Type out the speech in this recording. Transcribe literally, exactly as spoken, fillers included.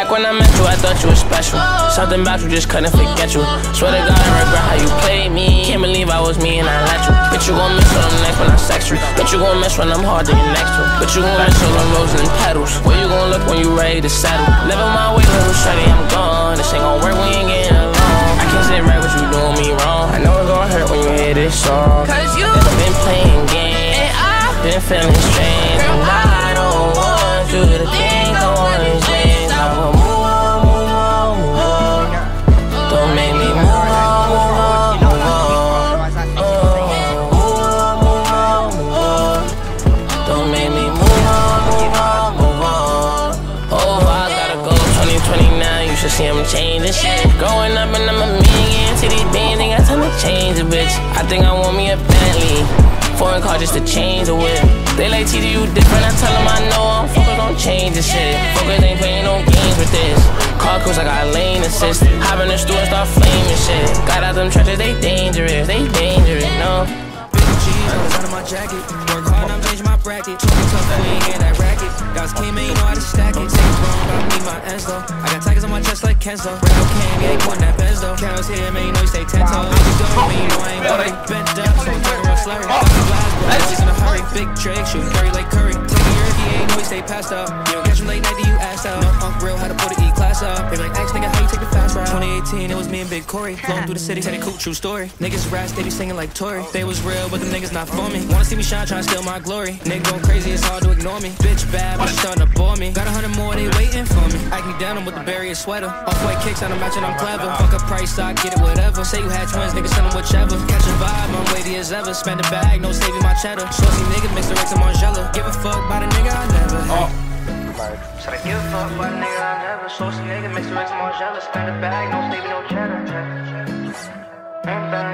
Back when I met you, I thought you were special. Something about you just couldn't forget you. Swear to God, I regret how you played me. Can't believe I was me and I let you. Bitch, you gon' miss when I'm next when I sex you. Bitch, you gon' miss when I'm hard to get next to. Bitch, you gon' miss all them roses and petals. Where you gon' look when you ready to settle? Living my way, little shawty, I'm gone. This ain't gon' work, we ain't getting along. I can't say right what you doing me wrong. I know it's gon' hurt when you hear this song. Cause you been playing games, and I've been feeling strange. And I don't want you to think I wanna change. I will move on, move on, move on. Don't make me move on, move on, move on. Move on, move on, move on. Don't make me move on, move on, move on. Oh, I gotta go twenty twenty-nine, you should see I'm changing shit. Growing up and I'm a million, see these bands, ain't got time to change a bitch. I think I want me a Bentley, foreign car just to change the whip. They like T D, you different, I tell them I know I'm focused on changing shit. Focus ain't playing no games with this. Car cruise, I got lane assist. Hop in the store and start flaming shit. Got out them trenches, they dangerous, they dangerous, no. Big G's, I was out of my jacket. Work hard, I'm changing my bracket. Talking tough, we ain't hear that racket. Guys came in, you know how to stack it. Take it wrong, I need my ends though. I got tigers on my chest like Kenzo. Rap can't get more than that Benz though. Cows here, man, you know you stay ten toes. I just don't mean, you know I ain't worried. Bent up, so I'm talking real slurry. Always in a hurry, big trick, shoot Curry like Curry. Take a year if he ain't know he stay passed up. You don't catch him late night, then you asked out. No, Unc real, how to put an E class up. They like, ask nigga, how you take the fast route? twenty eighteen, it was me and Big Corey. Flowing through the city, said it cool, true story. Niggas raps, they be singing like Tory. They was real, but them niggas not for me. Wanna see me shine, tryna steal my glory. Nigga going crazy, it's hard to ignore me. Bitch bad, but she starting to bore me. Got a hundred more, they waiting for me. I can down them with the barrier sweater. Off-white kicks, I'm matching, I'm clever. Fuck a price, I get it, whatever. Say you had twins, nigga, send them whichever. Catch a vibe, I'm weighty as ever. Spend a bag, no saving my cheddar. Saucy nigga, mix the Rex and Margiela. Give a fuck by the nigga I never had. Oh. Should I give a fuck by the nigga I never? Saucy nigga, mix the Rex and Margiela. Spend a bag, no saving no cheddar.